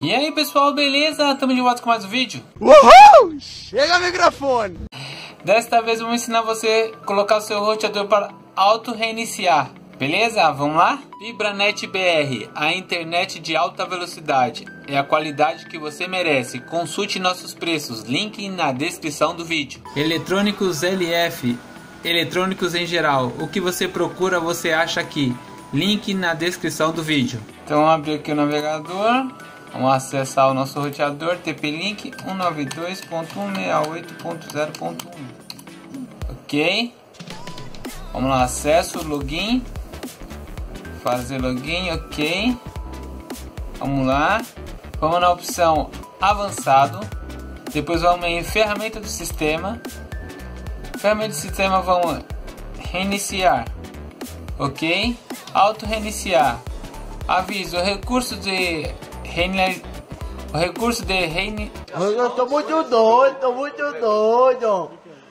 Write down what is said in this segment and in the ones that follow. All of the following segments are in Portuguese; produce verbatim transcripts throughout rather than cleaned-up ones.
E aí pessoal, beleza? Estamos de volta com mais um vídeo. Uhul! Chega o microfone! Desta vez eu vou ensinar você a colocar o seu roteador para auto-reiniciar. Beleza? Vamos lá? Fibranet B R, a internet de alta velocidade. É a qualidade que você merece. Consulte nossos preços, link na descrição do vídeo. Eletrônicos L F, eletrônicos em geral. O que você procura você acha aqui. Link na descrição do vídeo. Então vamos abrir aqui o navegador. Vamos acessar o nosso roteador T P-Link cento e noventa e dois ponto cento e sessenta e oito ponto zero ponto um. Ok. Vamos lá, acesso, login. Fazer login, ok. Vamos lá. Vamos na opção avançado. Depois vamos em ferramenta do sistema. Ferramenta do sistema, vamos reiniciar. Ok. Auto reiniciar. Aviso, o recurso de reini... o recurso de reini... Eu tô muito doido, tô muito doido.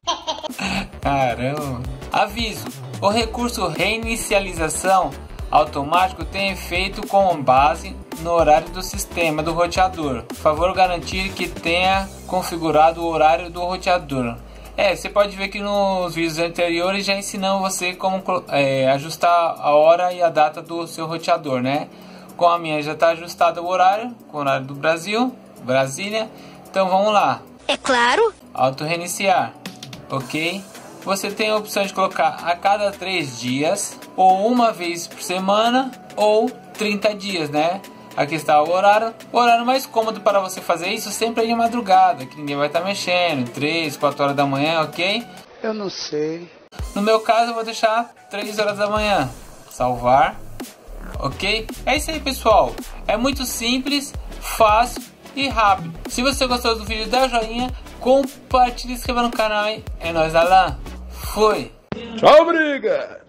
Caramba. Aviso, o recurso reinicialização automático tem efeito com base no horário do sistema do roteador. Por favor, garantir que tenha configurado o horário do roteador. É, você pode ver que nos vídeos anteriores já ensinamos você como é, ajustar a hora e a data do seu roteador, né? Com a minha já está ajustado o horário, com o horário do Brasil, Brasília. Então vamos lá. É claro. Auto reiniciar, ok? Você tem a opção de colocar a cada três dias, ou uma vez por semana, ou trinta dias, né? Aqui está o horário. O horário mais cômodo para você fazer isso sempre é de madrugada, que ninguém vai estar mexendo, três, quatro horas da manhã, ok? Eu não sei. No meu caso eu vou deixar três horas da manhã. Salvar, ok? É isso aí pessoal, é muito simples, fácil e rápido. Se você gostou do vídeo, dá joinha, compartilha e se inscreva no canal, hein? É nóis, Alan. Fui. Tchau, briga!